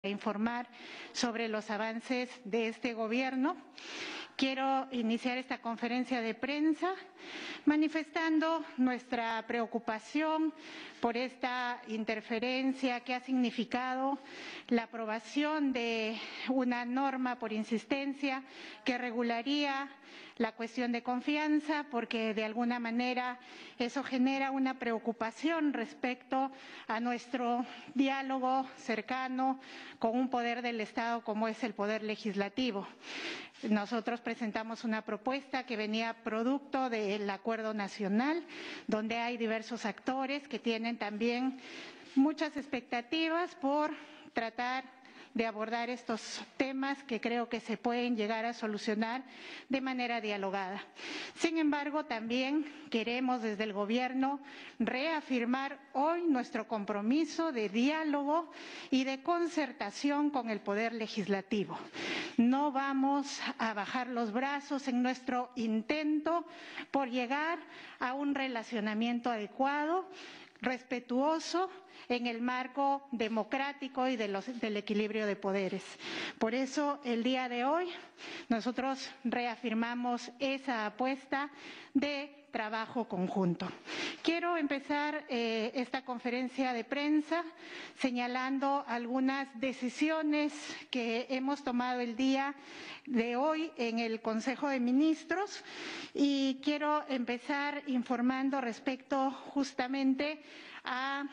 informar sobre los avances de este gobierno. Quiero iniciar esta conferencia de prensa manifestando nuestra preocupación por esta interferencia que ha significado la aprobación de una norma por insistencia que regularía la cuestión de confianza, porque de alguna manera eso genera una preocupación respecto a nuestro diálogo cercano con un poder del Estado como es el Poder Legislativo. Nosotros presentamos una propuesta que venía producto del Acuerdo Nacional, donde hay diversos actores que tienen también muchas expectativas por tratar de abordar estos temas que creo que se pueden llegar a solucionar de manera dialogada. Sin embargo, también queremos desde el Gobierno reafirmar hoy nuestro compromiso de diálogo y de concertación con el Poder Legislativo. No vamos a bajar los brazos en nuestro intento por llegar a un relacionamiento adecuado, respetuoso en el marco democrático y del equilibrio de poderes. Por eso, el día de hoy, nosotros reafirmamos esa apuesta de trabajo conjunto. Quiero empezar esta conferencia de prensa señalando algunas decisiones que hemos tomado el día de hoy en el Consejo de Ministros y quiero empezar informando respecto justamente a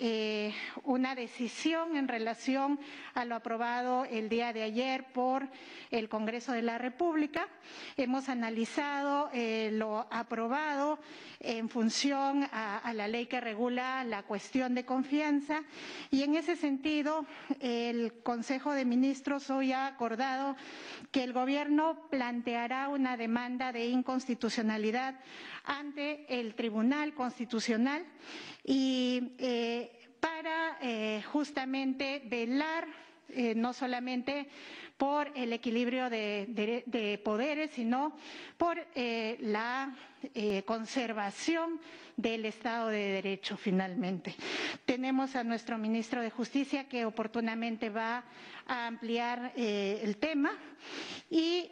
una decisión en relación a lo aprobado el día de ayer por el Congreso de la República. Hemos analizado lo aprobado en función a la ley que regula la cuestión de confianza y en ese sentido el Consejo de Ministros hoy ha acordado que el Gobierno planteará una demanda de inconstitucionalidad ante el Tribunal Constitucional y para justamente velar no solamente por el equilibrio de poderes, sino por la conservación del Estado de Derecho finalmente. Tenemos a nuestro ministro de Justicia que oportunamente va a ampliar el tema y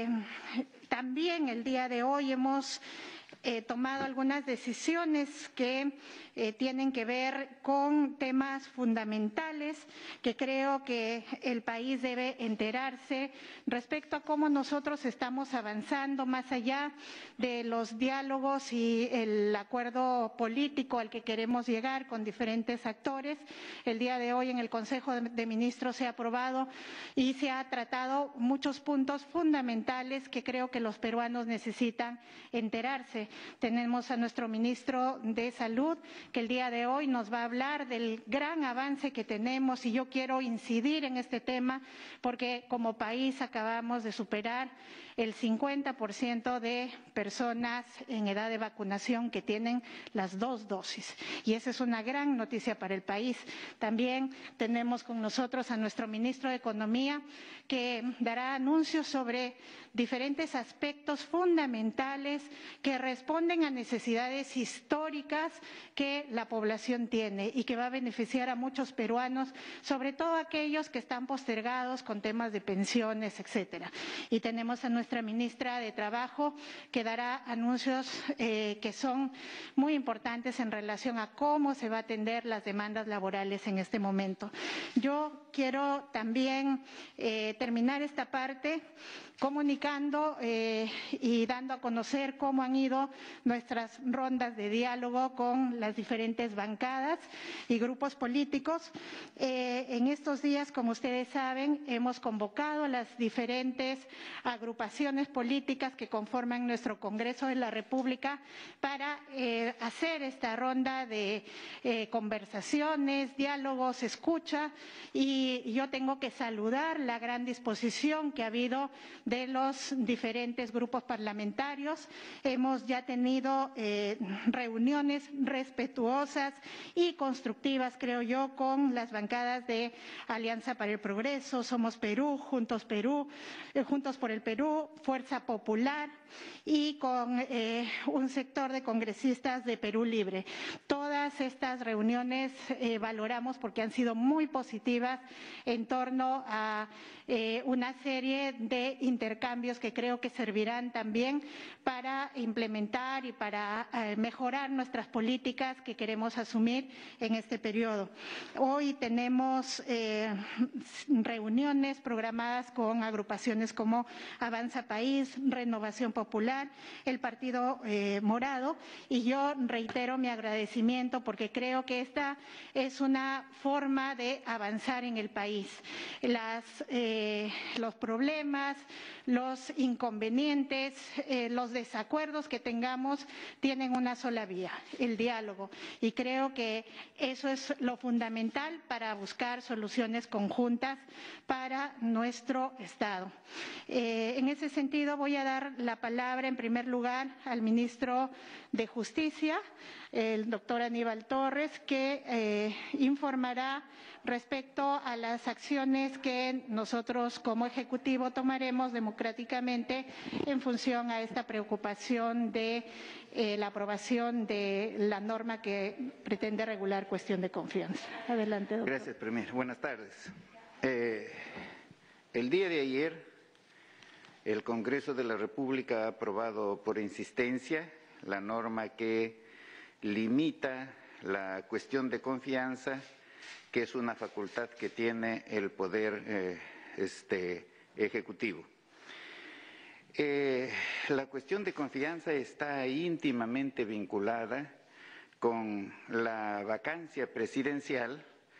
también el día de hoy hemos tomado algunas decisiones que tienen que ver con temas fundamentales que creo que el país debe enterarse respecto a cómo nosotros estamos avanzando más allá de los diálogos y el acuerdo político al que queremos llegar con diferentes actores. El día de hoy en el Consejo de Ministros se ha aprobado y se ha tratado muchos puntos fundamentales que creo que los peruanos necesitan enterarse. Tenemos a nuestro ministro de Salud que el día de hoy nos va a hablar del gran avance que tenemos y yo quiero incidir en este tema porque como país acabamos de superar el 50% de personas en edad de vacunación que tienen las 2 dosis y esa es una gran noticia para el país. También tenemos con nosotros a nuestro ministro de Economía que dará anuncios sobre diferentes aspectos fundamentales que responden a necesidades históricas que la población tiene y que va a beneficiar a muchos peruanos, sobre todo aquellos que están postergados con temas de pensiones, etcétera. Y tenemos a nuestra ministra de Trabajo que dará anuncios que son muy importantes en relación a cómo se va a atender las demandas laborales en este momento. Yo quiero también terminar esta parte comunicando y dando a conocer cómo han ido nuestras rondas de diálogo con las diferentes bancadas y grupos políticos. En estos días, como ustedes saben, hemos convocado a las diferentes agrupaciones políticas que conforman nuestro Congreso de la República para hacer esta ronda de conversaciones, diálogos, escucha y yo tengo que saludar la gran disposición que ha habido de los diferentes grupos parlamentarios. Hemos ya ha tenido reuniones respetuosas y constructivas, creo yo, con las bancadas de Alianza para el Progreso, Somos Perú, Juntos por el Perú, Fuerza Popular y con un sector de congresistas de Perú Libre. Todas estas reuniones valoramos porque han sido muy positivas en torno a una serie de intercambios que creo que servirán también para implementar y para mejorar nuestras políticas que queremos asumir en este periodo. Hoy tenemos reuniones programadas con agrupaciones como Avanza País, Renovación Popular, el Partido Morado, y yo reitero mi agradecimiento porque creo que esta es una forma de avanzar en el país. Los problemas, los inconvenientes, los desacuerdos que tengamos tienen una sola vía, el diálogo, y creo que eso es lo fundamental para buscar soluciones conjuntas para nuestro Estado. En ese sentido voy a dar la palabra en primer lugar al ministro de Justicia, el doctor Aníbal Torres, que informará respecto a las acciones que nosotros como Ejecutivo tomaremos democráticamente en función a esta preocupación de la aprobación de la norma que pretende regular cuestión de confianza. Adelante, doctor. Gracias, Premier. Buenas tardes. El día de ayer, el Congreso de la República ha aprobado por insistencia la norma que limita la cuestión de confianza, que es una facultad que tiene el Poder Ejecutivo. La cuestión de confianza está íntimamente vinculada con la vacancia presidencial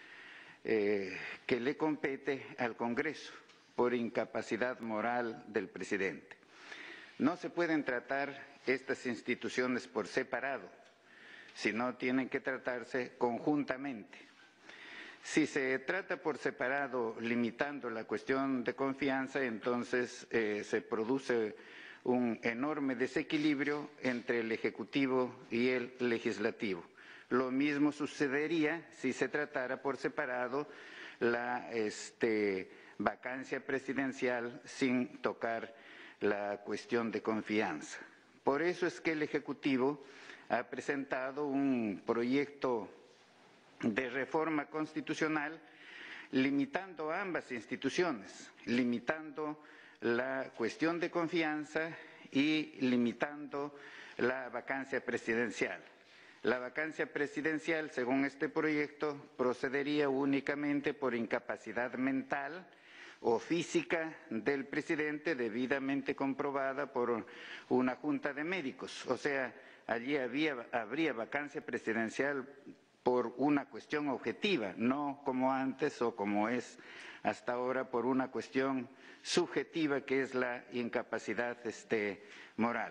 que le compete al Congreso por incapacidad moral del presidente. No se pueden tratar estas instituciones por separado, sino tienen que tratarse conjuntamente. Si se trata por separado, limitando la cuestión de confianza, entonces se produce un enorme desequilibrio entre el Ejecutivo y el Legislativo. Lo mismo sucedería si se tratara por separado la vacancia presidencial sin tocar la cuestión de confianza. Por eso es que el Ejecutivo ha presentado un proyecto de reforma constitucional limitando ambas instituciones, limitando la cuestión de confianza y limitando la vacancia presidencial. La vacancia presidencial, según este proyecto, procedería únicamente por incapacidad mental o física del presidente debidamente comprobada por una junta de médicos. O sea, allí habría vacancia presidencial por una cuestión objetiva, no como antes o como es hasta ahora por una cuestión subjetiva que es la incapacidad moral.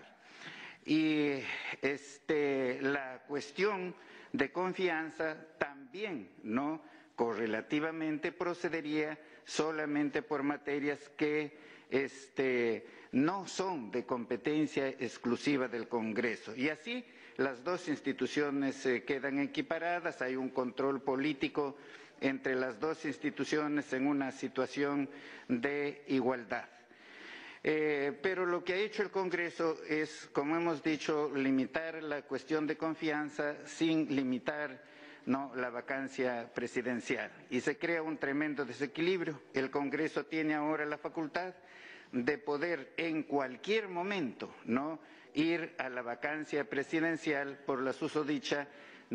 Y la cuestión de confianza también, ¿no?, correlativamente procedería solamente por materias que no son de competencia exclusiva del Congreso. Y así las dos instituciones quedan equiparadas, hay un control político entre las dos instituciones en una situación de igualdad. Pero lo que ha hecho el Congreso es, como hemos dicho, limitar la cuestión de confianza sin limitar la vacancia presidencial. Y se crea un tremendo desequilibrio. El Congreso tiene ahora la facultad de poder en cualquier momento ir a la vacancia presidencial por la susodicha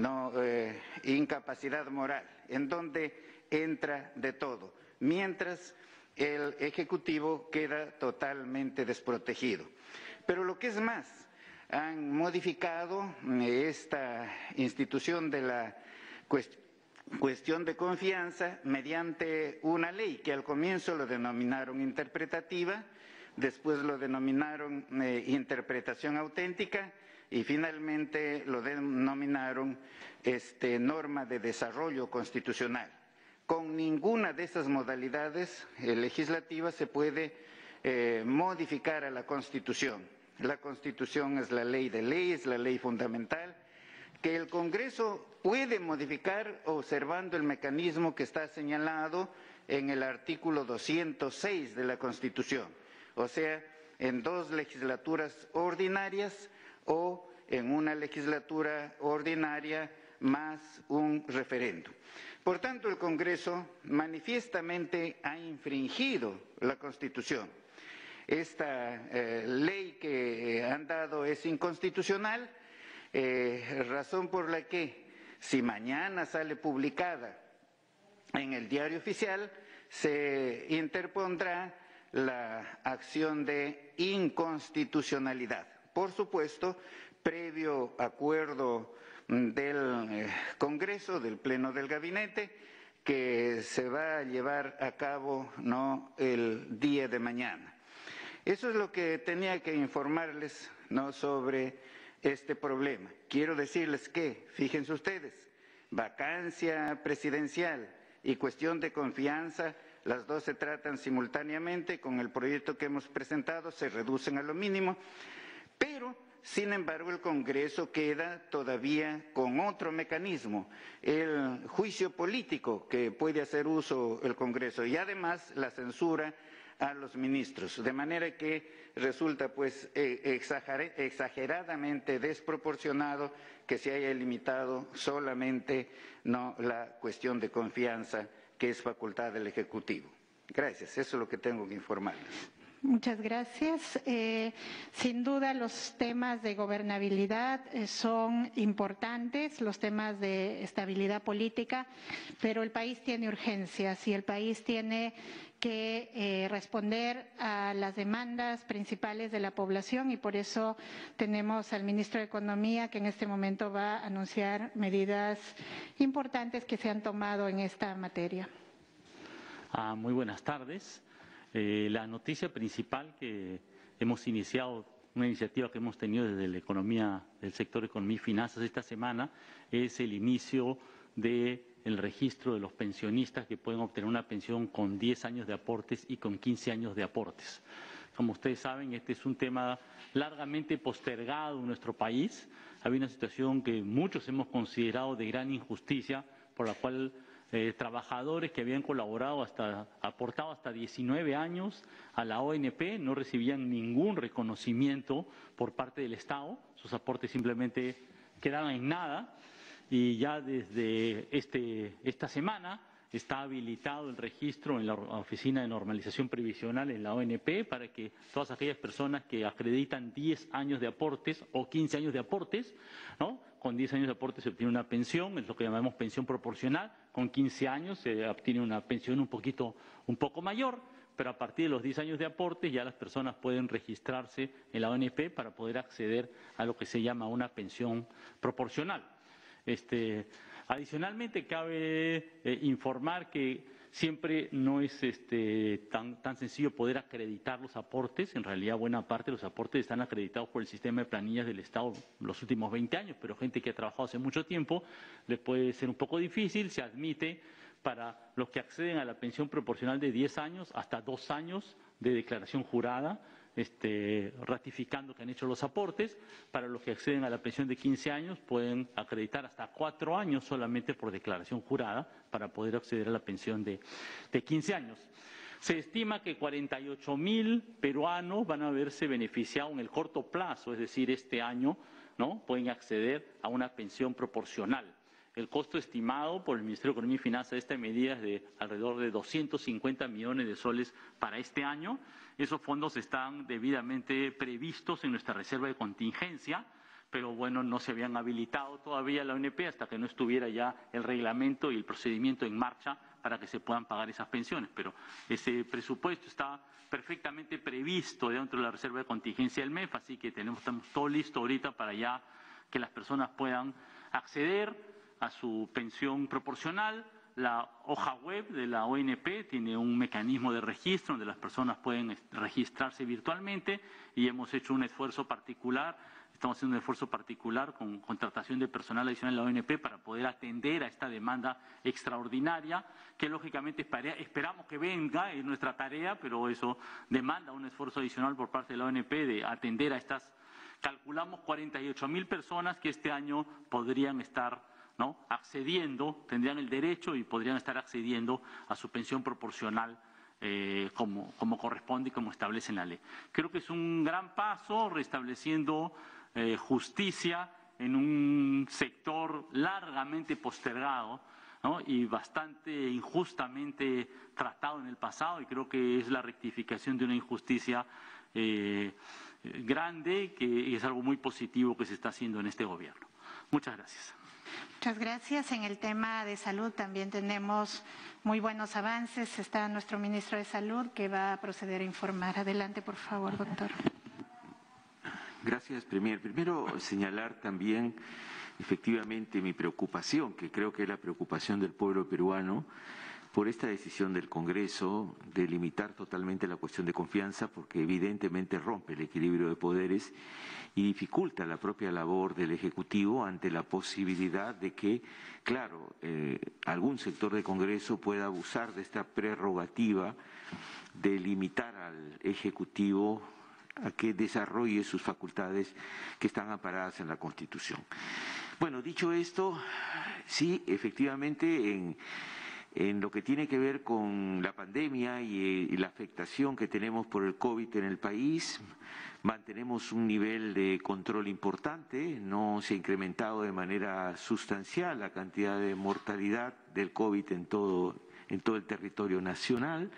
incapacidad moral, en donde entra de todo, mientras el Ejecutivo queda totalmente desprotegido. Pero lo que es más, han modificado esta institución de la cuestión de confianza mediante una ley que al comienzo lo denominaron interpretativa, después lo denominaron interpretación auténtica y finalmente lo denominaron norma de desarrollo constitucional. Con ninguna de esas modalidades legislativas se puede modificar a la Constitución. la Constitución es la ley de leyes, la ley fundamental, que el Congreso puede modificar observando el mecanismo que está señalado en el artículo 206 de la Constitución, o sea, en 2 legislaturas ordinarias o en una legislatura ordinaria más un referéndum. Por tanto, el Congreso manifiestamente ha infringido la Constitución. Esta ley que han dado es inconstitucional, razón por la que, si mañana sale publicada en el Diario Oficial, se interpondrá la acción de inconstitucionalidad. Por supuesto, previo acuerdo del Congreso, del Pleno del Gabinete, que se va a llevar a cabo el día de mañana. Eso es lo que tenía que informarles sobre este problema. Quiero decirles que, fíjense ustedes, vacancia presidencial y cuestión de confianza, las dos se tratan simultáneamente. Con el proyecto que hemos presentado se reducen a lo mínimo, pero sin embargo el Congreso queda todavía con otro mecanismo, el juicio político que puede hacer uso el Congreso, y además la censura a los ministros, de manera que resulta pues exageradamente desproporcionado que se haya limitado solamente la cuestión de confianza, que es facultad del Ejecutivo. Gracias, eso es lo que tengo que informarles. Muchas gracias. Sin duda los temas de gobernabilidad son importantes, los temas de estabilidad política, pero el país tiene urgencias y el país tiene que responder a las demandas principales de la población, y por eso tenemos al ministro de Economía, que en este momento va a anunciar medidas importantes que se han tomado en esta materia. Muy buenas tardes. La noticia principal que hemos iniciado, una iniciativa que hemos tenido desde la economía, del sector economía y finanzas esta semana, es el inicio del registro de los pensionistas que pueden obtener una pensión con 10 años de aportes y con 15 años de aportes. Como ustedes saben, este es un tema largamente postergado en nuestro país. Había una situación que muchos hemos considerado de gran injusticia, por la cual trabajadores que habían colaborado aportado hasta 19 años a la ONP no recibían ningún reconocimiento por parte del Estado, sus aportes simplemente quedaban en nada, y ya desde esta semana está habilitado el registro en la Oficina de Normalización Previsional en la ONP para que todas aquellas personas que acreditan 10 años de aportes o 15 años de aportes, con 10 años de aportes se obtiene una pensión, es lo que llamamos pensión proporcional. Con 15 años se obtiene una pensión un poco mayor, pero a partir de los 10 años de aportes ya las personas pueden registrarse en la ONP para poder acceder a lo que se llama una pensión proporcional. Adicionalmente, cabe informar que siempre no es tan sencillo poder acreditar los aportes. En realidad, buena parte de los aportes están acreditados por el sistema de planillas del Estado los últimos 20 años, pero gente que ha trabajado hace mucho tiempo les puede ser un poco difícil. Se admite para los que acceden a la pensión proporcional de 10 años hasta 2 años de declaración jurada, ratificando que han hecho los aportes. Para los que acceden a la pensión de 15 años pueden acreditar hasta 4 años solamente por declaración jurada para poder acceder a la pensión de 15 años. Se estima que 48.000 peruanos van a verse beneficiados en el corto plazo, es decir, este año, pueden acceder a una pensión proporcional. El costo estimado por el Ministerio de Economía y Finanzas de esta medida es de alrededor de 250 millones de soles para este año. Esos fondos están debidamente previstos en nuestra reserva de contingencia, pero bueno, no se habían habilitado todavía la ONP hasta que no estuviera ya el reglamento y el procedimiento en marcha para que se puedan pagar esas pensiones. Pero ese presupuesto está perfectamente previsto dentro de la reserva de contingencia del MEF, así que estamos todo listo ahorita para ya que las personas puedan acceder a su pensión proporcional. La hoja web de la ONP tiene un mecanismo de registro donde las personas pueden registrarse virtualmente, y hemos hecho un esfuerzo particular Estamos haciendo un esfuerzo particular con contratación de personal adicional en la ONP para poder atender a esta demanda extraordinaria, que lógicamente esperamos que venga, es nuestra tarea, pero eso demanda un esfuerzo adicional por parte de la ONP de atender a estas, calculamos 48.000 personas que este año podrían estar, ¿no?, accediendo, tendrían el derecho y podrían estar accediendo a su pensión proporcional como corresponde y como establece en la ley. Creo que es un gran paso restableciendo justicia en un sector largamente postergado, ¿no?, y bastante injustamente tratado en el pasado, y creo que es la rectificación de una injusticia grande, que es algo muy positivo que se está haciendo en este gobierno. Muchas gracias. Muchas gracias. En el tema de salud también tenemos muy buenos avances. Está nuestro ministro de Salud que va a proceder a informar. Adelante, por favor, doctor. Gracias, Premier. Primero, señalar también efectivamente mi preocupación, que creo que es la preocupación del pueblo peruano, por esta decisión del Congreso de limitar totalmente la cuestión de confianza, porque evidentemente rompe el equilibrio de poderes y dificulta la propia labor del Ejecutivo ante la posibilidad de que, claro, algún sector del Congreso pueda abusar de esta prerrogativa de limitar al Ejecutivo a que desarrolle sus facultades que están amparadas en la Constitución. Bueno, dicho esto, sí, efectivamente, en lo que tiene que ver con la pandemia y la afectación que tenemos por el COVID en el país, mantenemos un nivel de control importante, no se ha incrementado de manera sustancial la cantidad de mortalidad del COVID en todo el territorio nacional.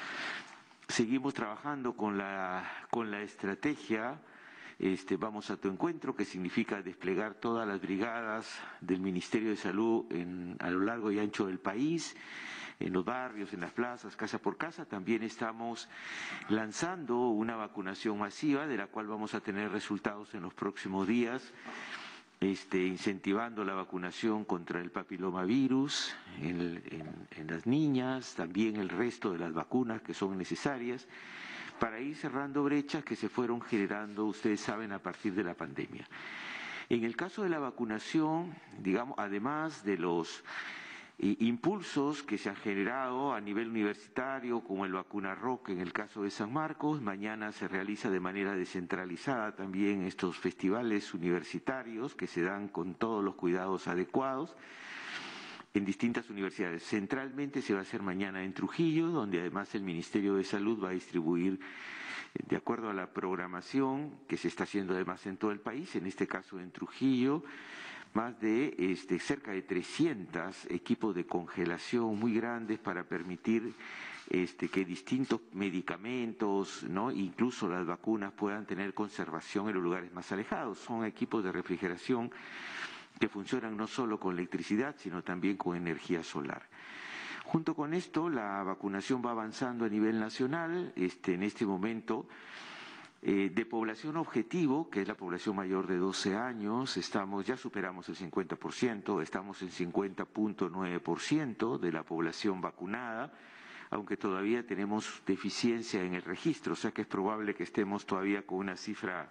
Seguimos trabajando con la estrategia Vamos a tu encuentro, que significa desplegar todas las brigadas del Ministerio de Salud a lo largo y ancho del país, en los barrios, en las plazas, casa por casa. También estamos lanzando una vacunación masiva, de la cual vamos a tener resultados en los próximos días, incentivando la vacunación contra el papilomavirus en las niñas, también el resto de las vacunas que son necesarias, para ir cerrando brechas que se fueron generando, ustedes saben, a partir de la pandemia. En el caso de la vacunación, digamos, además de los impulsos que se han generado a nivel universitario, como el Vacunarrock en el caso de San Marcos, mañana se realiza de manera descentralizada también estos festivales universitarios que se dan con todos los cuidados adecuados en distintas universidades. Centralmente se va a hacer mañana en Trujillo, donde además el Ministerio de Salud va a distribuir, de acuerdo a la programación que se está haciendo además en todo el país, en este caso en Trujillo, más de cerca de 300 equipos de congelación muy grandes para permitir que distintos medicamentos, ¿no?, incluso las vacunas, puedan tener conservación en los lugares más alejados. Son equipos de refrigeración que funcionan no solo con electricidad, sino también con energía solar. Junto con esto, la vacunación va avanzando a nivel nacional. En este momento, de población objetivo, que es la población mayor de 12 años, ya superamos el 50%, estamos en 50.9% de la población vacunada, aunque todavía tenemos deficiencia en el registro, o sea que es probable que estemos todavía con una cifra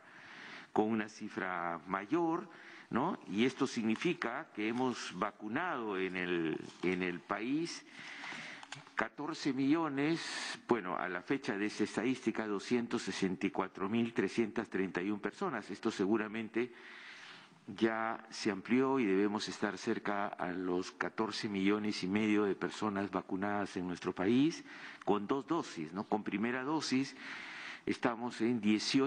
mayor, ¿no? Y esto significa que hemos vacunado en el país 14 millones, bueno, a la fecha de esa estadística, 264.331 personas. Esto seguramente ya se amplió y debemos estar cerca a los 14 millones y medio de personas vacunadas en nuestro país con 2 dosis, ¿no? Con primera dosis estamos en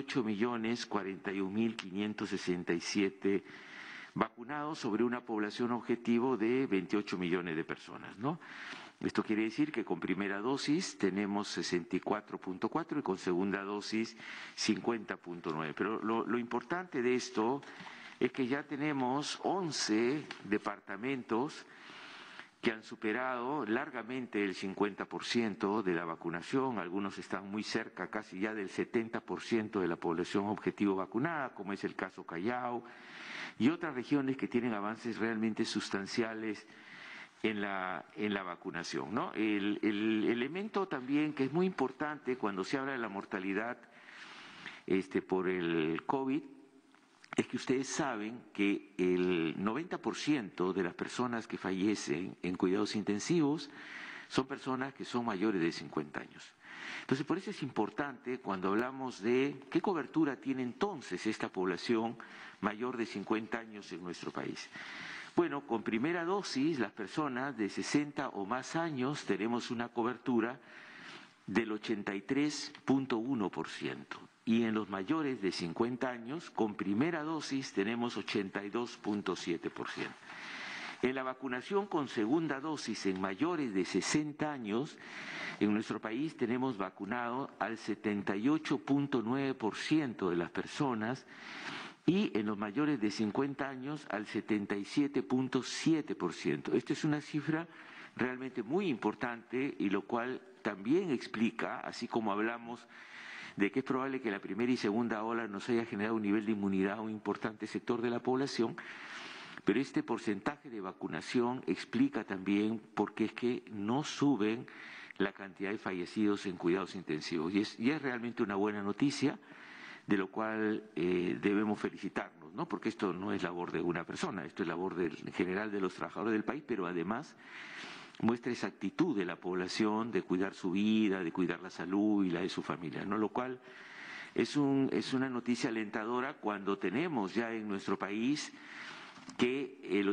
18.041.567 vacunados sobre una población objetivo de 28 millones de personas, ¿no? Esto quiere decir que con primera dosis tenemos 64.4 y con segunda dosis 50.9. Pero lo importante de esto es que ya tenemos 11 departamentos que han superado largamente el 50% de la vacunación. Algunos están muy cerca, casi ya del 70% de la población objetivo vacunada, como es el caso Callao, y otras regiones que tienen avances realmente sustanciales en la vacunación, ¿no? El elemento también que es muy importante cuando se habla de la mortalidad por el COVID es que ustedes saben que el 90% de las personas que fallecen en cuidados intensivos son personas que son mayores de 50 años. Entonces, por eso es importante cuando hablamos de qué cobertura tiene entonces esta población mayor de 50 años en nuestro país. Bueno, con primera dosis, las personas de 60 o más años tenemos una cobertura del 83.1%. Y en los mayores de 50 años, con primera dosis, tenemos 82.7%. En la vacunación con segunda dosis en mayores de 60 años, en nuestro país tenemos vacunado al 78.9% de las personas y en los mayores de 50 años al 77.7%. Esta es una cifra realmente muy importante y lo cual también explica, así como hablamos de que es probable que la primera y segunda ola nos haya generado un nivel de inmunidad a un importante sector de la población, pero este porcentaje de vacunación explica también por qué es que no suben la cantidad de fallecidos en cuidados intensivos. Y es realmente una buena noticia, de lo cual debemos felicitarnos, ¿no? Porque esto no es labor de una persona, esto es labor en general de los trabajadores del país, pero además muestra esa actitud de la población de cuidar su vida, de cuidar la salud y la de su familia, ¿no? Lo cual es una noticia alentadora cuando tenemos ya en nuestro país que el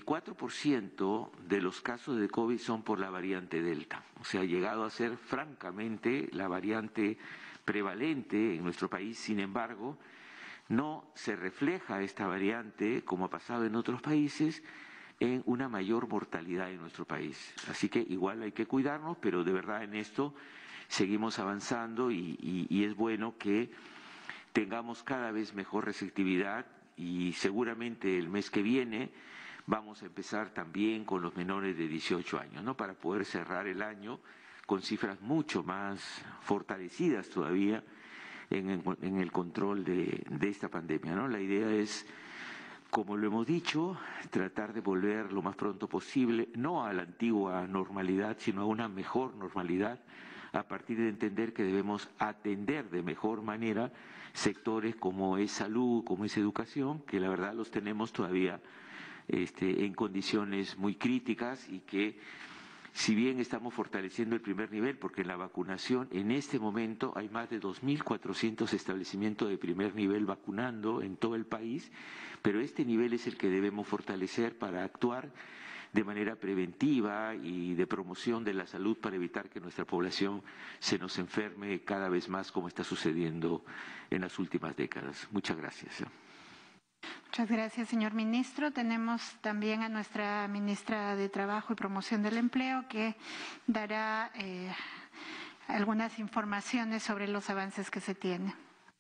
84% de los casos de COVID son por la variante Delta. O sea, ha llegado a ser francamente la variante prevalente en nuestro país. Sin embargo, no se refleja esta variante, como ha pasado en otros países, en una mayor mortalidad en nuestro país. Así que igual hay que cuidarnos, pero de verdad en esto seguimos avanzando y es bueno que tengamos cada vez mejor receptividad y seguramente el mes que viene vamos a empezar también con los menores de 18 años, ¿no? Para poder cerrar el año con cifras mucho más fortalecidas todavía en el control de esta pandemia, ¿no? La idea es, como lo hemos dicho, tratar de volver lo más pronto posible, no a la antigua normalidad, sino a una mejor normalidad, a partir de entender que debemos atender de mejor manera sectores como es salud, como es educación, que la verdad los tenemos todavía en condiciones muy críticas y que si bien estamos fortaleciendo el primer nivel, porque en la vacunación en este momento hay más de 2.400 establecimientos de primer nivel vacunando en todo el país, pero este nivel es el que debemos fortalecer para actuar de manera preventiva y de promoción de la salud para evitar que nuestra población se nos enferme cada vez más como está sucediendo en las últimas décadas. Muchas gracias. Muchas gracias, señor ministro. Tenemos también a nuestra ministra de Trabajo y Promoción del Empleo que dará algunas informaciones sobre los avances que se tienen.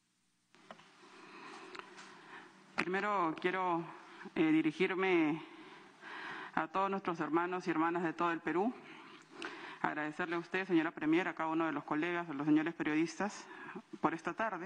Primero quiero dirigirme a todos nuestros hermanos y hermanas de todo el Perú, agradecerle a usted, señora Premier, a cada uno de los colegas, a los señores periodistas, por esta tarde.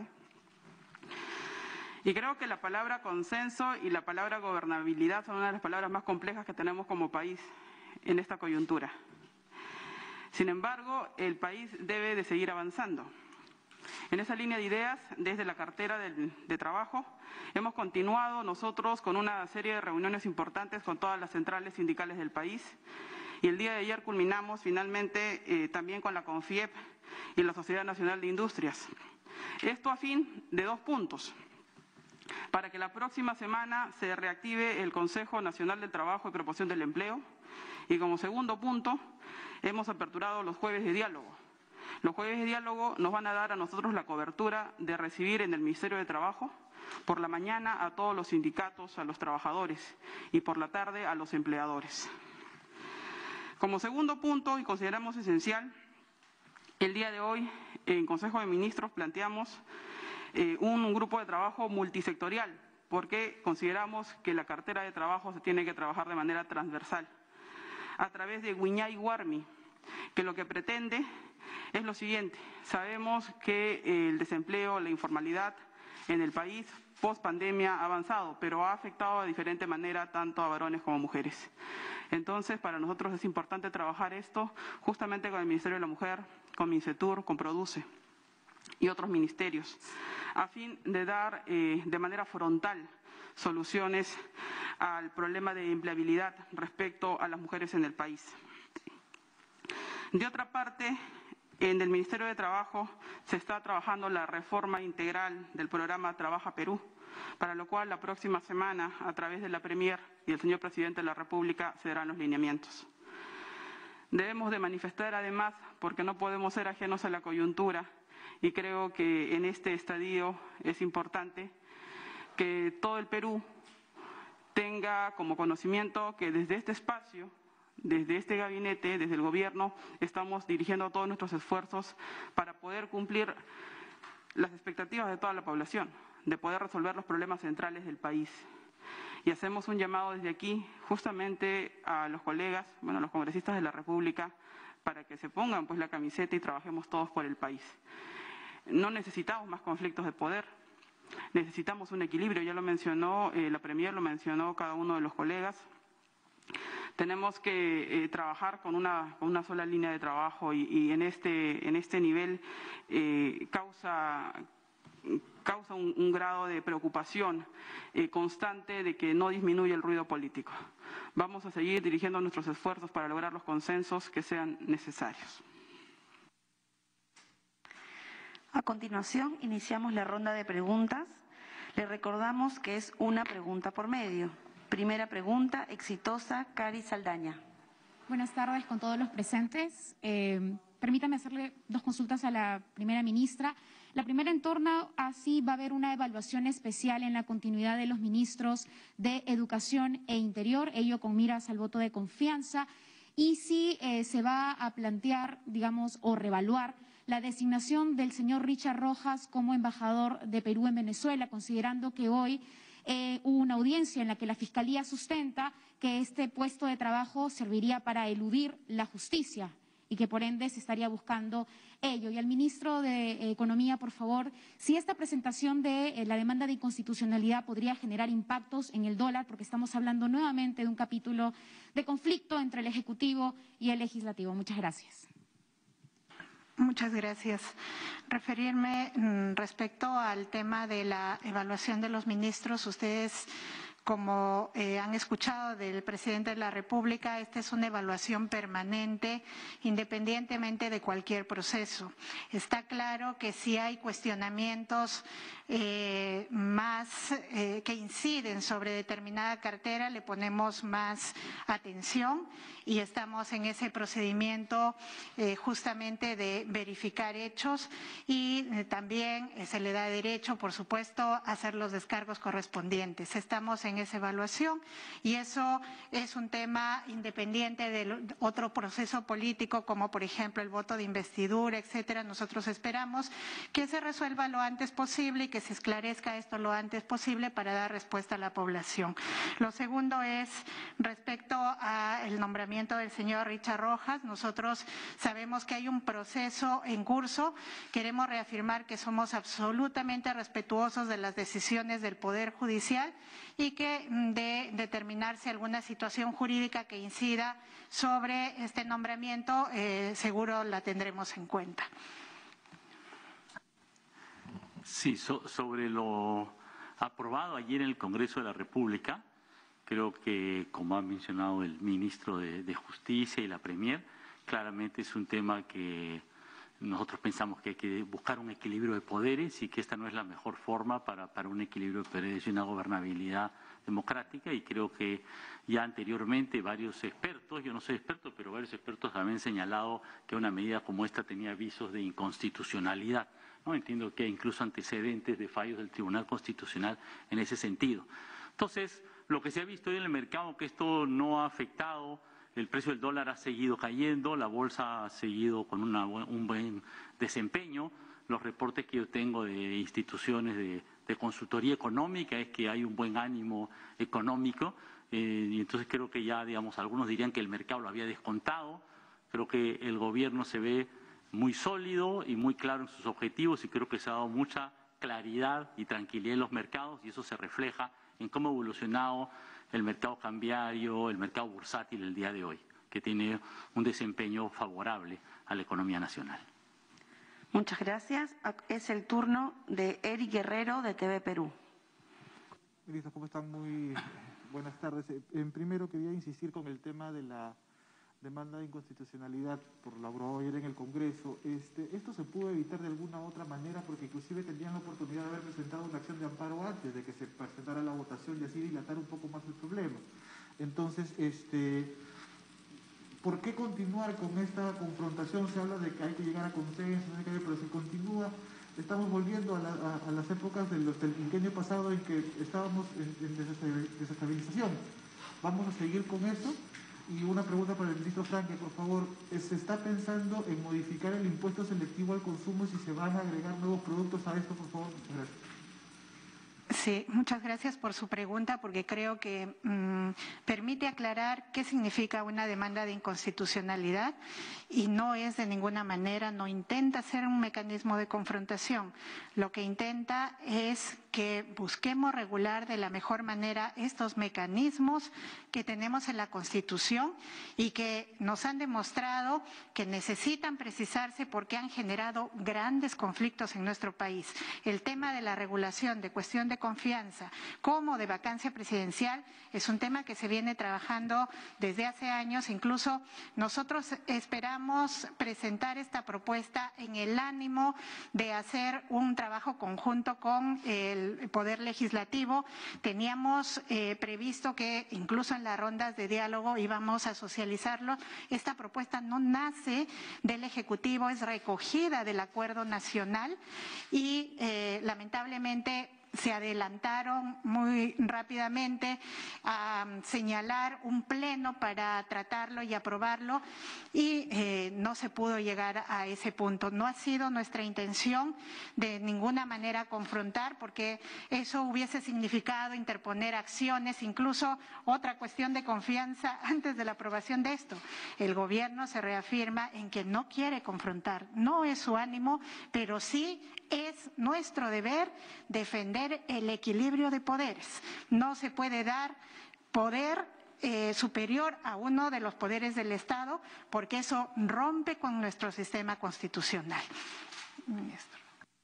Y creo que la palabra consenso y la palabra gobernabilidad son una de las palabras más complejas que tenemos como país en esta coyuntura. Sin embargo, el país debe de seguir avanzando. En esa línea de ideas, desde la cartera de trabajo, hemos continuado nosotros con una serie de reuniones importantes con todas las centrales sindicales del país y el día de ayer culminamos finalmente también con la CONFIEP y la Sociedad Nacional de Industrias. Esto a fin de dos puntos. Para que la próxima semana se reactive el Consejo Nacional del Trabajo y Promoción del Empleo y como segundo punto hemos aperturado los jueves de diálogo. Los jueves de diálogo nos van a dar a nosotros la cobertura de recibir en el Ministerio de Trabajo por la mañana a todos los sindicatos, a los trabajadores y por la tarde a los empleadores. Como segundo punto, y consideramos esencial, el día de hoy en Consejo de Ministros planteamos un grupo de trabajo multisectorial porque consideramos que la cartera de trabajo se tiene que trabajar de manera transversal a través de Wiñay Guarmi, que lo que pretende es lo siguiente. Sabemos que el desempleo, la informalidad en el país post pandemia ha avanzado, pero ha afectado de diferente manera tanto a varones como a mujeres. Entonces, para nosotros es importante trabajar esto justamente con el Ministerio de la Mujer, con Mincetur, con Produce y otros ministerios, a fin de dar de manera frontal soluciones al problema de empleabilidad respecto a las mujeres en el país. De otra parte, en el Ministerio de Trabajo se está trabajando la reforma integral del programa Trabaja Perú, para lo cual la próxima semana, a través de la Premier y el señor Presidente de la República, se darán los lineamientos. Debemos de manifestar además, porque no podemos ser ajenos a la coyuntura, y creo que en este estadio es importante que todo el Perú tenga como conocimiento que desde este espacio, desde este gabinete, desde el gobierno, estamos dirigiendo todos nuestros esfuerzos para poder cumplir las expectativas de toda la población, de poder resolver los problemas centrales del país. Y hacemos un llamado desde aquí justamente a los colegas, bueno, a los congresistas de la República, para que se pongan pues la camiseta y trabajemos todos por el país. No necesitamos más conflictos de poder, necesitamos un equilibrio, ya lo mencionó la Premier, lo mencionó cada uno de los colegas. Tenemos que trabajar con una sola línea de trabajo y en este nivel causa un grado de preocupación constante de que no disminuye el ruido político. Vamos a seguir dirigiendo nuestros esfuerzos para lograr los consensos que sean necesarios. A continuación, iniciamos la ronda de preguntas. Le recordamos que es una pregunta por medio. Primera pregunta, exitosa, Cari Saldaña. Buenas tardes con todos los presentes. Permítame hacerle dos consultas a la primera ministra. La primera en torno a si va a haber una evaluación especial en la continuidad de los ministros de Educación e Interior, ello con miras al voto de confianza, y si se va a plantear, digamos, o reevaluar la designación del señor Richard Rojas como embajador de Perú en Venezuela, considerando que hoy hubo una audiencia en la que la Fiscalía sustenta que este puesto de trabajo serviría para eludir la justicia y que por ende se estaría buscando ello. Y al ministro de Economía, por favor, si esta presentación de la demanda de inconstitucionalidad podría generar impactos en el dólar, porque estamos hablando nuevamente de un capítulo de conflicto entre el Ejecutivo y el Legislativo. Muchas gracias. Muchas gracias. Referirme respecto al tema de la evaluación de los ministros, ustedes, como han escuchado del presidente de la República, esta es una evaluación permanente, independientemente de cualquier proceso. Está claro que si hay cuestionamientos más que inciden sobre determinada cartera, le ponemos más atención y estamos en ese procedimiento justamente de verificar hechos y también se le da derecho, por supuesto, a hacer los descargos correspondientes. Estamos en esa evaluación y eso es un tema independiente de otro proceso político como por ejemplo el voto de investidura, etcétera. Nosotros esperamos que se resuelva lo antes posible y que se esclarezca esto lo antes posible para dar respuesta a la población. Lo segundo es respecto al nombramiento del señor Richard Rojas. Nosotros sabemos que hay un proceso en curso. Queremos reafirmar que somos absolutamente respetuosos de las decisiones del Poder Judicial y que de determinarse alguna situación jurídica que incida sobre este nombramiento, seguro la tendremos en cuenta. Sí, sobre lo aprobado ayer en el Congreso de la República, creo que, como ha mencionado el ministro de Justicia y la Premier, claramente es un tema que nosotros pensamos que hay que buscar un equilibrio de poderes y que esta no es la mejor forma para un equilibrio de poderes y una gobernabilidad democrática, y creo que ya anteriormente varios expertos, yo no soy experto, pero varios expertos habían señalado que una medida como esta tenía visos de inconstitucionalidad, ¿no? Entiendo que hay incluso antecedentes de fallos del Tribunal Constitucional en ese sentido. Entonces, lo que se ha visto hoy en el mercado, que esto no ha afectado, el precio del dólar ha seguido cayendo, la bolsa ha seguido con un buen desempeño. Los reportes que yo tengo de instituciones de consultoría económica es que hay un buen ánimo económico, y entonces creo que ya, digamos, algunos dirían que el mercado lo había descontado. Creo que el gobierno se ve muy sólido y muy claro en sus objetivos, y creo que se ha dado mucha claridad y tranquilidad en los mercados, y eso se refleja en cómo ha evolucionado el mercado cambiario, el mercado bursátil el día de hoy, que tiene un desempeño favorable a la economía nacional. Muchas gracias. Es el turno de Eric Guerrero de TV Perú. Ministros, ¿cómo están? Muy buenas tardes. Primero quería insistir con el tema de la demanda de inconstitucionalidad por la aprobado ayer en el Congreso. Esto se pudo evitar de alguna otra manera porque inclusive tenían la oportunidad de haber presentado una acción de amparo antes de que se presentara la votación y así dilatar un poco más el problema. Entonces, ¿por qué continuar con esta confrontación? Se habla de que hay que llegar a consenso, pero se continúa. Estamos volviendo a las épocas del quinquenio pasado en que estábamos en desestabilización. ¿Vamos a seguir con eso? Y una pregunta para el ministro Franque, por favor. ¿Se está pensando en modificar el impuesto selectivo al consumo y si se van a agregar nuevos productos a esto, por favor? Muchas gracias. Sí, muchas gracias por su pregunta, porque creo que permite aclarar qué significa una demanda de inconstitucionalidad y no es de ninguna manera, no intenta ser un mecanismo de confrontación. Lo que intenta es que busquemos regular de la mejor manera estos mecanismos que tenemos en la Constitución y que nos han demostrado que necesitan precisarse porque han generado grandes conflictos en nuestro país. El tema de la regulación de cuestión de confianza como de vacancia presidencial es un tema que se viene trabajando desde hace años. Incluso nosotros esperamos presentar esta propuesta en el ánimo de hacer un trabajo conjunto con el Poder Legislativo. Teníamos previsto que incluso en las rondas de diálogo íbamos a socializarlo. Esta propuesta no nace del Ejecutivo, es recogida del Acuerdo Nacional y lamentablemente se adelantaron muy rápidamente a señalar un pleno para tratarlo y aprobarlo y no se pudo llegar a ese punto. No ha sido nuestra intención de ninguna manera confrontar, porque eso hubiese significado interponer acciones, incluso otra cuestión de confianza antes de la aprobación de esto. El gobierno se reafirma en que no quiere confrontar, no es su ánimo, pero sí es nuestro deber defender el equilibrio de poderes. No se puede dar poder superior a uno de los poderes del Estado, porque eso rompe con nuestro sistema constitucional. Ministro.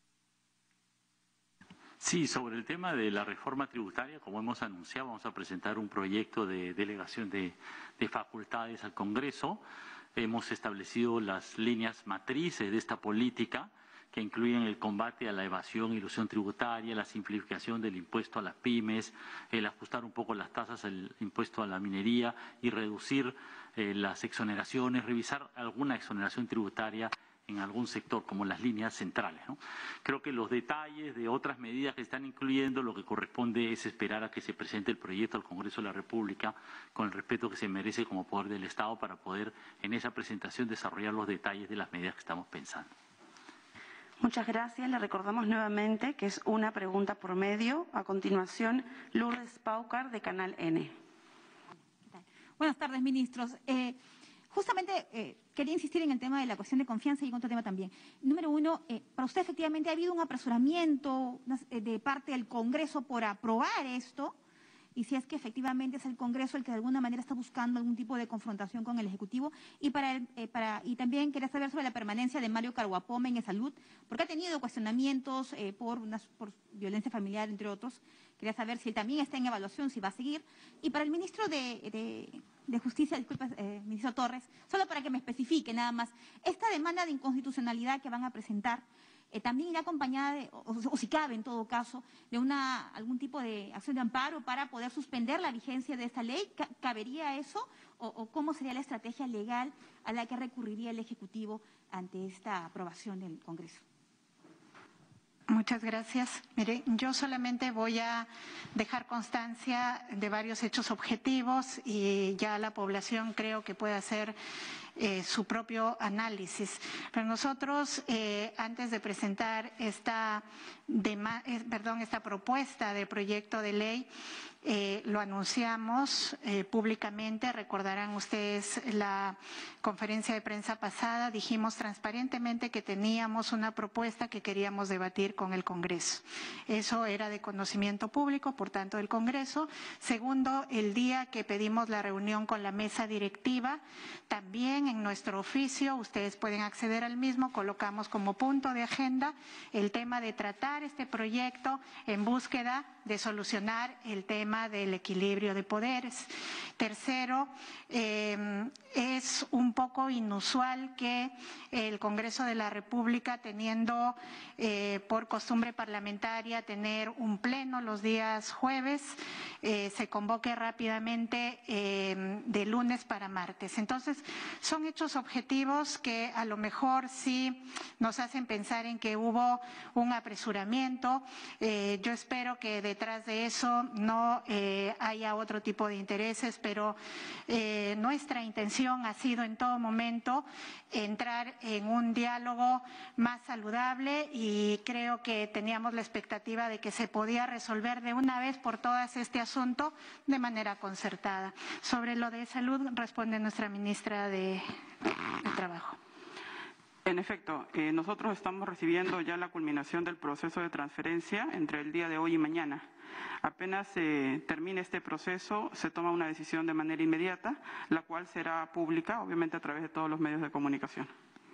Sí, sobre el tema de la reforma tributaria, como hemos anunciado, vamos a presentar un proyecto de delegación de facultades al Congreso. Hemos establecido las líneas matrices de esta política, que incluyen el combate a la evasión e ilusión tributaria, la simplificación del impuesto a las pymes, el ajustar un poco las tasas del impuesto a la minería y reducir las exoneraciones, revisar alguna exoneración tributaria en algún sector, como las líneas centrales, ¿no? Creo que los detalles de otras medidas que están incluyendo, lo que corresponde es esperar a que se presente el proyecto al Congreso de la República con el respeto que se merece como poder del Estado para poder en esa presentación desarrollar los detalles de las medidas que estamos pensando. Muchas gracias. Le recordamos nuevamente que es una pregunta por medio. A continuación, Lourdes Paucar, de Canal N. Buenas tardes, ministros. Justamente quería insistir en el tema de la cuestión de confianza y en otro tema también. Número uno, para usted efectivamente ha habido un apresuramiento de parte del Congreso por aprobar esto, y si es que efectivamente es el Congreso el que de alguna manera está buscando algún tipo de confrontación con el Ejecutivo. Y también quería saber sobre la permanencia de Mario Kawapome en Salud, porque ha tenido cuestionamientos por violencia familiar, entre otros. Quería saber si él también está en evaluación, si va a seguir. Y para el ministro de Justicia, disculpe, ministro Torres, solo para que me especifique nada más, esta demanda de inconstitucionalidad que van a presentar, también irá acompañada, o si cabe en todo caso, de algún tipo de acción de amparo para poder suspender la vigencia de esta ley. ¿Cabería eso? ¿O cómo sería la estrategia legal a la que recurriría el Ejecutivo ante esta aprobación del Congreso? Muchas gracias. Mire, yo solamente voy a dejar constancia de varios hechos objetivos y ya la población creo que puede hacer su propio análisis. Pero nosotros, antes de presentar esta propuesta de proyecto de ley, lo anunciamos públicamente. Recordarán ustedes la conferencia de prensa pasada, dijimos transparentemente que teníamos una propuesta que queríamos debatir con el Congreso. Eso era de conocimiento público, por tanto, del Congreso. Segundo, el día que pedimos la reunión con la mesa directiva, también en nuestro oficio, ustedes pueden acceder al mismo, colocamos como punto de agenda el tema de tratar este proyecto en búsqueda de solucionar el tema del equilibrio de poderes. Tercero, es un poco inusual que el Congreso de la República, teniendo por costumbre parlamentaria tener un pleno los días jueves, se convoque rápidamente de lunes para martes. Entonces, son hechos objetivos que a lo mejor sí nos hacen pensar en que hubo un apresuramiento. Yo espero que detrás de eso no haya otro tipo de intereses, pero nuestra intención ha sido en todo momento entrar en un diálogo más saludable y creo que teníamos la expectativa de que se podía resolver de una vez por todas este asunto de manera concertada. Sobre lo de salud responde nuestra ministra de Trabajo. En efecto, nosotros estamos recibiendo ya la culminación del proceso de transferencia entre el día de hoy y mañana. Apenas termine este proceso, se toma una decisión de manera inmediata, la cual será pública, obviamente a través de todos los medios de comunicación.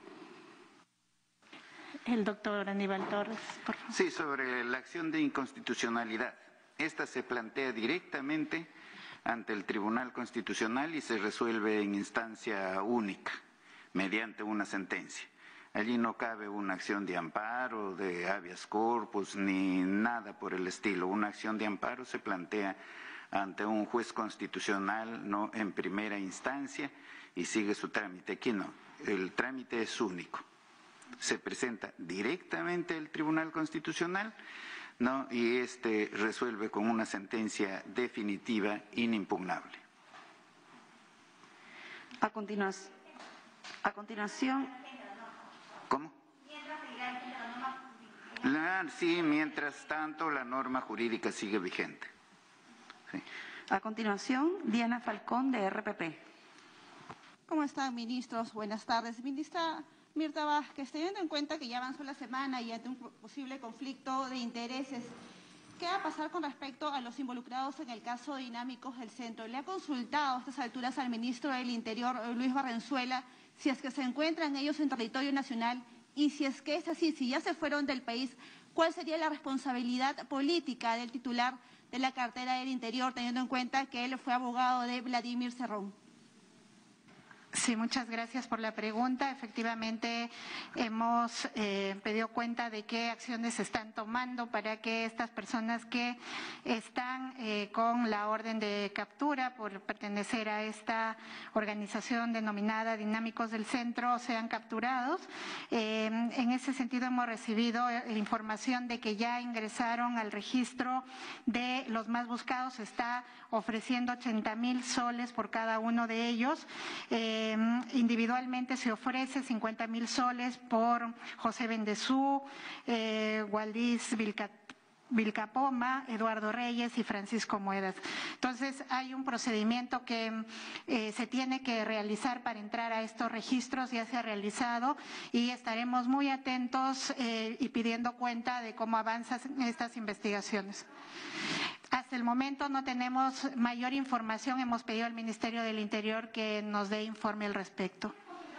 El doctor Aníbal Torres, por favor. Sí, sobre la acción de inconstitucionalidad. Esta se plantea directamente ante el Tribunal Constitucional y se resuelve en instancia única, mediante una sentencia. Allí no cabe una acción de amparo, de habeas corpus, ni nada por el estilo. Una acción de amparo se plantea ante un juez constitucional, no en primera instancia, y sigue su trámite. Aquí no, el trámite es único. Se presenta directamente al Tribunal Constitucional, ¿no? Y resuelve con una sentencia definitiva, inimpugnable. A continuación. ¿Cómo? Sí, mientras tanto la norma jurídica sigue vigente. Sí. A continuación, Diana Falcón, de RPP. ¿Cómo están, ministros? Buenas tardes. Ministra Mirta Vázquez, teniendo en cuenta que ya avanzó la semana y ante un posible conflicto de intereses, ¿qué va a pasar con respecto a los involucrados en el caso de Dinámicos del Centro? ¿Le ha consultado a estas alturas al ministro del Interior, Luis Barrenzuela, si es que se encuentran ellos en territorio nacional y si es que es así, si ya se fueron del país, cuál sería la responsabilidad política del titular de la cartera del Interior, teniendo en cuenta que él fue abogado de Vladimir Cerrón? Sí, muchas gracias por la pregunta. Efectivamente, hemos pedido cuenta de qué acciones se están tomando para que estas personas que están con la orden de captura por pertenecer a esta organización denominada Dinámicos del Centro sean capturados. En ese sentido, hemos recibido información de que ya ingresaron al registro de los más buscados. Se está ofreciendo 80,000 soles por cada uno de ellos. Individualmente se ofrece 50,000 soles por José Bendezú, Waldís Vilcapoma, Eduardo Reyes y Francisco Muedas. Entonces, hay un procedimiento que se tiene que realizar para entrar a estos registros, ya se ha realizado y estaremos muy atentos y pidiendo cuenta de cómo avanzan estas investigaciones. Hasta el momento no tenemos mayor información, hemos pedido al Ministerio del Interior que nos dé informe al respecto.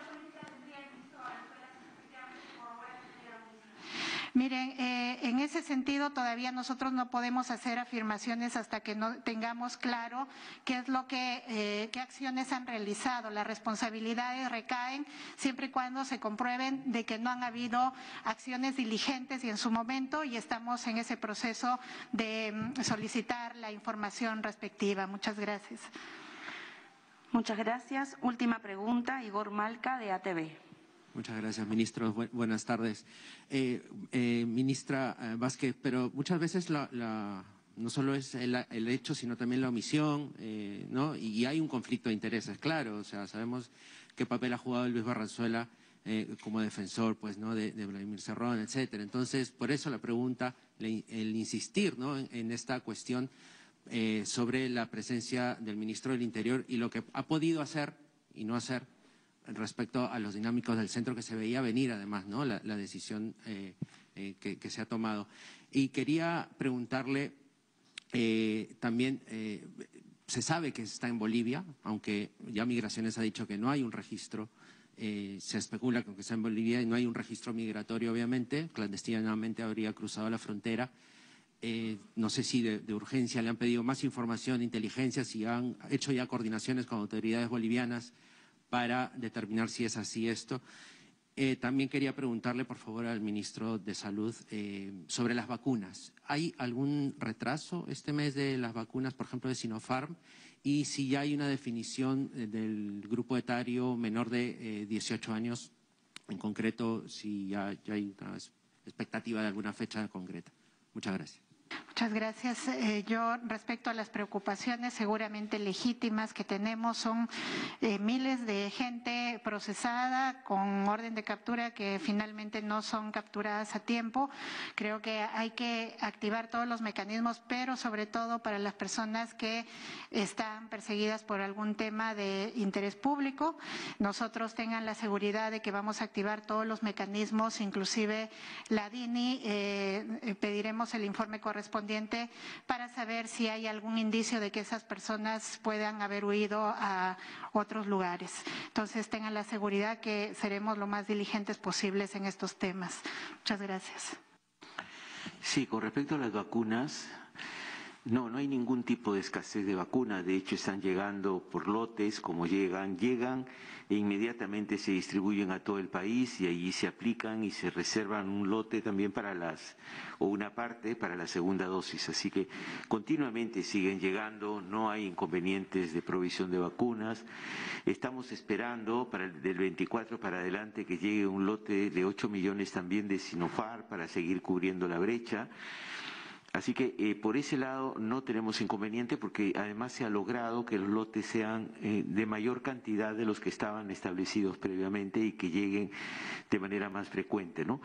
Miren, en ese sentido todavía nosotros no podemos hacer afirmaciones hasta que no tengamos claro qué es lo qué acciones han realizado. Las responsabilidades recaen siempre y cuando se comprueben de que no han habido acciones diligentes y en su momento, y estamos en ese proceso de solicitar la información respectiva. Muchas gracias. Muchas gracias. Última pregunta, Igor Malca, de ATV. Muchas gracias, ministro. Buenas tardes. Ministra Vázquez, pero muchas veces no solo es el hecho, sino también la omisión, ¿no? Y hay un conflicto de intereses, claro. O sea, sabemos qué papel ha jugado Luis Barrenzuela como defensor, pues, ¿no? de Vladimir Cerrón, etcétera. Entonces, por eso la pregunta, el insistir, ¿no? en esta cuestión sobre la presencia del ministro del Interior y lo que ha podido hacer y no hacer respecto a los dinámicos del centro, que se veía venir además, ¿no? la decisión que se ha tomado. Y quería preguntarle también, se sabe que está en Bolivia, aunque ya Migraciones ha dicho que no hay un registro, se especula con que está en Bolivia y no hay un registro migratorio, obviamente, clandestinamente habría cruzado la frontera. no sé si de urgencia le han pedido más información, inteligencia, si han hecho ya coordinaciones con autoridades bolivianas para determinar si es así esto. También quería preguntarle, por favor, al ministro de Salud sobre las vacunas. ¿Hay algún retraso este mes de las vacunas, por ejemplo, de Sinopharm? Y si ya hay una definición del grupo etario menor de 18 años, en concreto, si ya hay una expectativa de alguna fecha concreta. Muchas gracias. Muchas gracias. Yo, respecto a las preocupaciones seguramente legítimas que tenemos, son miles de gente procesada con orden de captura que finalmente no son capturadas a tiempo. Creo que hay que activar todos los mecanismos, pero sobre todo para las personas que están perseguidas por algún tema de interés público. Nosotros tengan la seguridad de que vamos a activar todos los mecanismos, inclusive la DINI, pediremos el informe correspondiente para saber si hay algún indicio de que esas personas puedan haber huido a otros lugares. Entonces tengan la seguridad que seremos lo más diligentes posibles en estos temas. Muchas gracias. Sí, con respecto a las vacunas, no hay ningún tipo de escasez de vacunas. De hecho, están llegando por lotes, como llegan e inmediatamente se distribuyen a todo el país y allí se aplican y se reservan un lote también o una parte para la segunda dosis. Así que continuamente siguen llegando, no hay inconvenientes de provisión de vacunas. Estamos esperando del 24 para adelante que llegue un lote de 8 millones también de Sinopharm para seguir cubriendo la brecha. Así que por ese lado no tenemos inconveniente porque además se ha logrado que los lotes sean de mayor cantidad de los que estaban establecidos previamente y que lleguen de manera más frecuente, ¿no?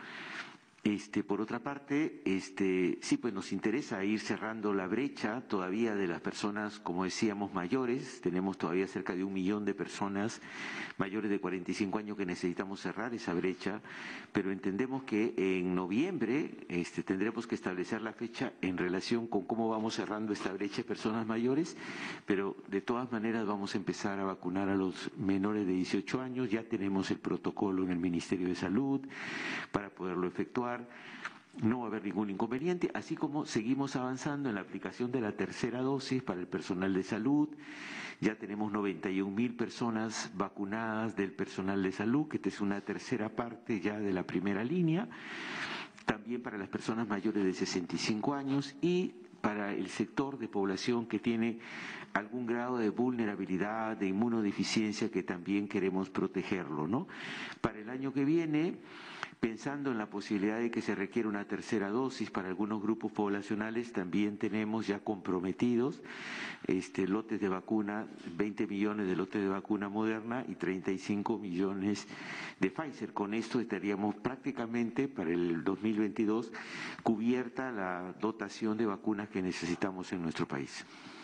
Por otra parte, sí, pues nos interesa ir cerrando la brecha todavía de las personas, como decíamos, mayores. Tenemos todavía cerca de 1 millón de personas mayores de 45 años que necesitamos cerrar esa brecha, pero entendemos que en noviembre tendremos que establecer la fecha en relación con cómo vamos cerrando esta brecha de personas mayores, pero de todas maneras vamos a empezar a vacunar a los menores de 18 años. Ya tenemos el protocolo en el Ministerio de Salud para poderlo efectuar. No va a haber ningún inconveniente, así como seguimos avanzando en la aplicación de la tercera dosis para el personal de salud. Ya tenemos 91,000 personas vacunadas del personal de salud, que esta es una tercera parte ya de la primera línea. También para las personas mayores de 65 años y para el sector de población que tiene algún grado de vulnerabilidad, de inmunodeficiencia, que también queremos protegerlo, ¿no? Para el año que viene, pensando en la posibilidad de que se requiera una tercera dosis para algunos grupos poblacionales, también tenemos ya comprometidos lotes de vacuna, 20 millones de lotes de vacuna Moderna y 35 millones de Pfizer. Con esto estaríamos prácticamente para el 2022 cubierta la dotación de vacunas que necesitamos en nuestro país.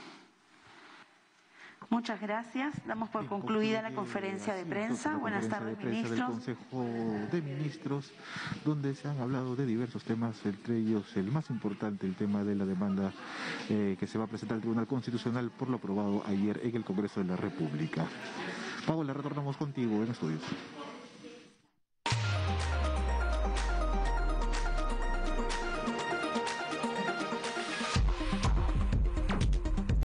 Muchas gracias. Damos por concluida la conferencia de prensa. Buenas tardes, ministros. Del Consejo de Ministros, donde se han hablado de diversos temas, entre ellos el más importante, el tema de la demanda que se va a presentar al Tribunal Constitucional por lo aprobado ayer en el Congreso de la República. Paola, retornamos contigo en estudios.